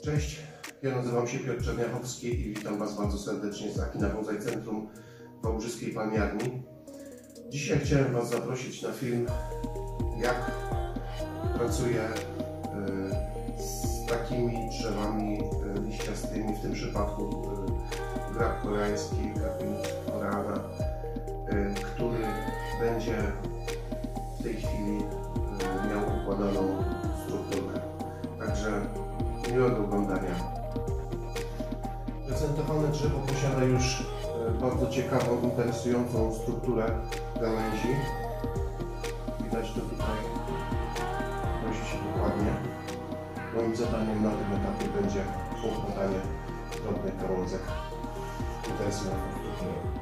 Cześć, ja nazywam się Piotr Czerniachowski i witam Was bardzo serdecznie z Akina Bonsai Centrum w Wałbrzyskiej Palmiarni. Dzisiaj chciałem Was zaprosić na film, jak pracuję z takimi drzewami liściastymi, w tym przypadku grab koreański, Grapinus koreana, który będzie w tej chwili miał układaną strukturę. Także miłego oglądania. Prezentowane drzewo posiada już bardzo ciekawą, interesującą strukturę gałęzi. Widać to tutaj dość dokładnie. Moim zadaniem na tym etapie będzie układanie drobnych gałązek interesującą strukturę.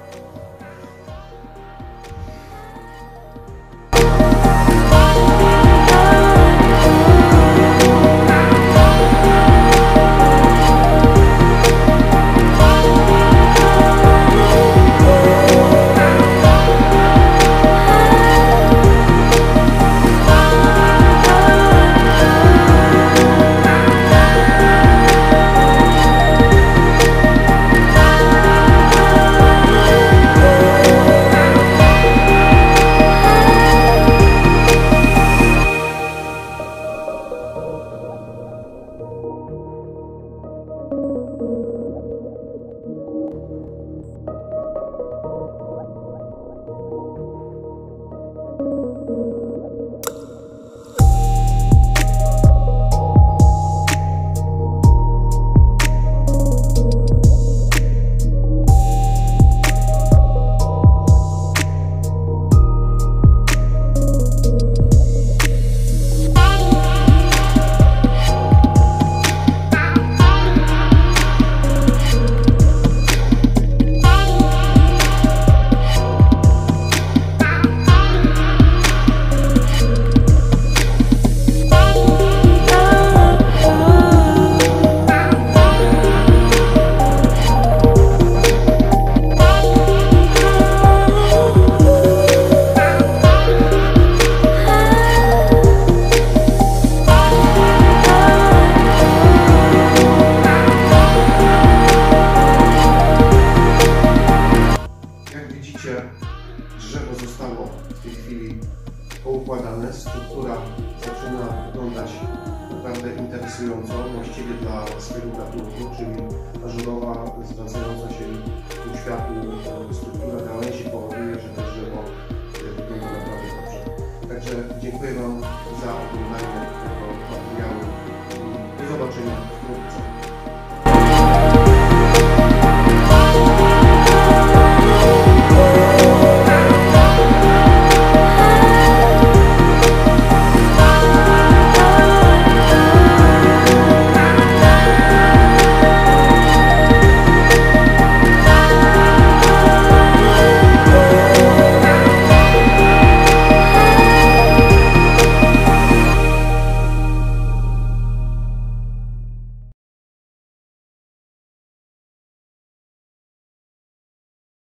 Drzewo zostało w tej chwili poukładane, struktura zaczyna wyglądać naprawdę interesująco, właściwie dla swojego gatunku, czyli ażurowa, zwracająca się ku światłu struktura gałęzi powoduje, że to drzewo wygląda naprawdę dobrze. Także dziękuję Wam za oglądanie tego materiału i do zobaczenia wkrótce.